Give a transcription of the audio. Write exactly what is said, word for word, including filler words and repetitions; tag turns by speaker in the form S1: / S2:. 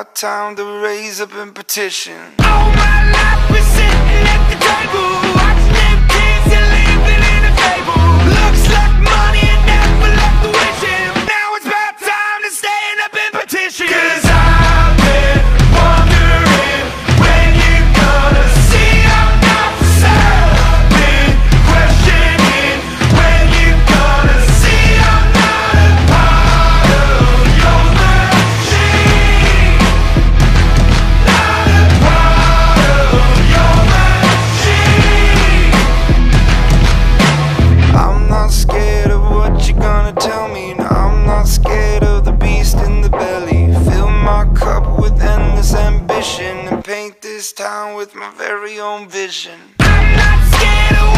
S1: about time to raise up and petition.
S2: All my life we're sitting at the table, watching them kids and living in a fable. Looks like money and never left the wishing. Now it's about time to stand up and petition. Cause I've been wondering when you gonna see I'm not for sale. Been questioning when you gonna see I'm not a part of your machine. Not a part of your machine.
S1: I'm not scared of what you're gonna tell me. No, I'm not scared of the beast in the belly. Fill my cup with endless ambition and paint this town with my very own vision.
S2: I'm not scared of